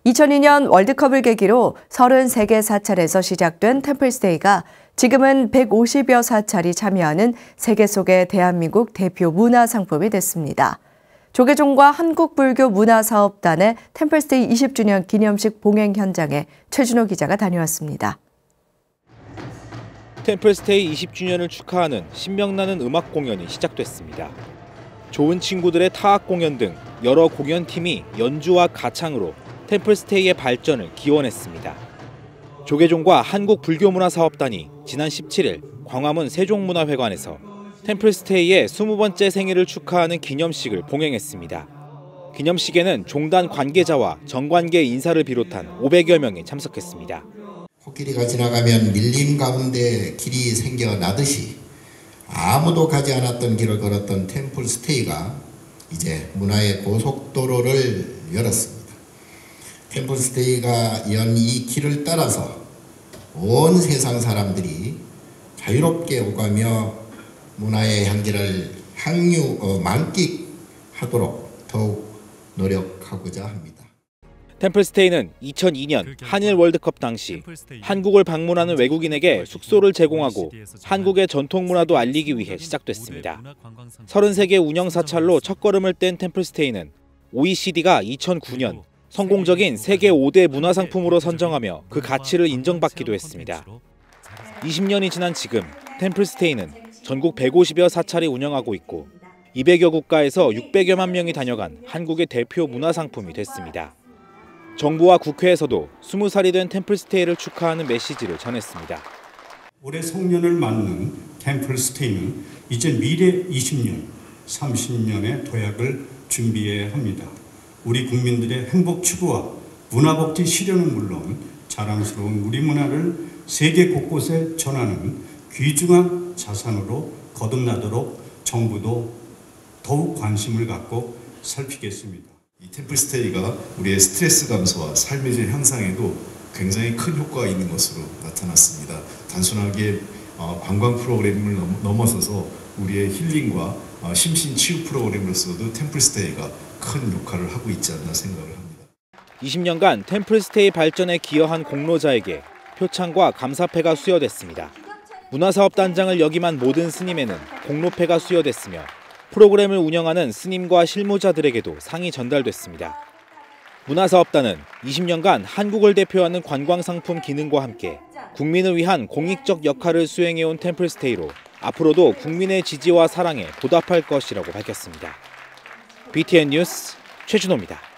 2002년 월드컵을 계기로 33개 사찰에서 시작된 템플스테이가 지금은 150여 사찰이 참여하는 세계 속의 대한민국 대표 문화상품이 됐습니다. 조계종과 한국불교문화사업단의 템플스테이 20주년 기념식 봉행 현장에 최준호 기자가 다녀왔습니다. 템플스테이 20주년을 축하하는 신명나는 음악 공연이 시작됐습니다. 좋은 친구들의 타악 공연 등 여러 공연팀이 연주와 가창으로 템플스테이의 발전을 기원했습니다. 조계종과 한국불교문화사업단이 지난 17일 광화문 세종문화회관에서 템플스테이의 20번째 생일을 축하하는 기념식을 봉행했습니다. 기념식에는 종단 관계자와 정관계 인사를 비롯한 500여 명이 참석했습니다. 코끼리가 지나가면 밀림 가운데 길이 생겨나듯이 아무도 가지 않았던 길을 걸었던 템플스테이가 이제 문화의 고속도로를 열었습니다. 템플스테이가 연 이 길을 따라서 온 세상 사람들이 자유롭게 오가며 문화의 향기를 만끽하도록 더욱 노력하고자 합니다. 템플스테이는 2002년 한일 월드컵 당시 한국을 방문하는 외국인에게 숙소를 제공하고 한국의 전통 문화도 알리기 위해 시작됐습니다. 33개 운영 사찰로 첫걸음을 뗀 템플스테이는 OECD가 2009년 성공적인 세계 5대 문화상품으로 선정하며 그 가치를 인정받기도 했습니다. 20년이 지난 지금 템플스테이는 전국 150여 사찰이 운영하고 있고 200여 국가에서 600여만 명이 다녀간 한국의 대표 문화상품이 됐습니다. 정부와 국회에서도 20살이 된 템플스테이를 축하하는 메시지를 전했습니다. 올해 송년을 맞는 템플스테이는 이제 미래 20년, 30년의 도약을 준비해야 합니다. 우리 국민들의 행복 추구와 문화복지 실현은 물론 자랑스러운 우리 문화를 세계 곳곳에 전하는 귀중한 자산으로 거듭나도록 정부도 더욱 관심을 갖고 살피겠습니다. 이 템플스테이가 우리의 스트레스 감소와 삶의 질 향상에도 굉장히 큰 효과가 있는 것으로 나타났습니다. 단순하게 관광 프로그램을 넘어서서 우리의 힐링과 심신 치유 프로그램으로서도 템플스테이가 큰 역할을 하고 있지 않나 생각을 합니다. 20년간 템플스테이 발전에 기여한 공로자에게 표창과 감사패가 수여됐습니다. 문화사업단장을 역임한 모든 스님에는 공로패가 수여됐으며 프로그램을 운영하는 스님과 실무자들에게도 상이 전달됐습니다. 문화사업단은 20년간 한국을 대표하는 관광상품 기능과 함께 국민을 위한 공익적 역할을 수행해온 템플스테이로 앞으로도 국민의 지지와 사랑에 보답할 것이라고 밝혔습니다. BTN 뉴스 최준호입니다.